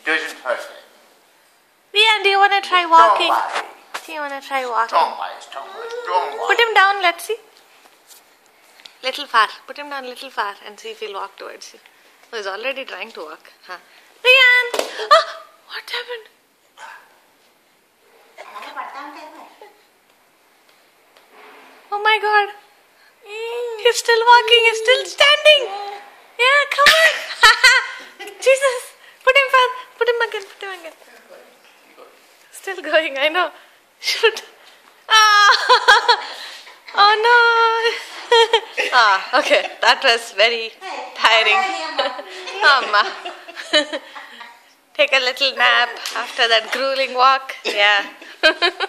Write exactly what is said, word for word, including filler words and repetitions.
doesn't hurt him. Rian, do you want to try walking? Don't worry. Do you want to try walking? Don't worry, don't worry, don't worry. Put him down, let's see. Little far. Put him down little far and see if he'll walk towards you. Oh, he's already trying to walk. Huh? Rian! Ah, what happened? Oh my god. He's still walking. He's still standing. Yeah, come on. Jesus. Put him fast. Put him again. Put him again. Still going, I know. Shoot. Ah. Oh no. Ah, okay. That was very tiring. Amma. Take a little nap after that grueling walk. Yeah.